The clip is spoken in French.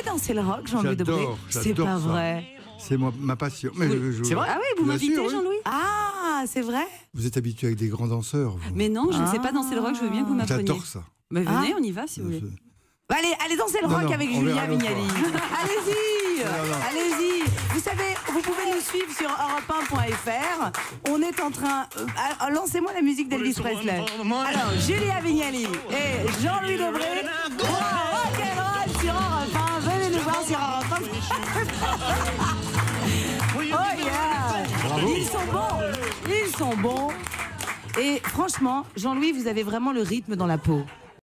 danser le rock, Jean-Louis Debré? C'est pas vrai. C'est ma passion. Mais C'est vrai? Ah oui, vous m'invitez, sûr, oui. Jean-Louis? Ah, c'est vrai? Vous êtes habitué avec des grands danseurs. Vous. Mais non, je ne sais pas danser le rock, je veux bien que vous m'appreniez. J'adore ça. Mais venez, on y va si vous voulez. Allez danser le rock non, avec on Julia verra l'autre Vignali. Allez-y, allez-y. Vous savez, vous pouvez nous suivre sur europe1.fr. On est en train... lancez-moi la musique d'Elvis Presley. Alors, Julia Vignali et Jean-Louis Debré. Rock'n'roll sur Europe 1. Venez nous voir sur Europe 1. Oh yeah. Ils sont bons. Et franchement, Jean-Louis, vous avez vraiment le rythme dans la peau.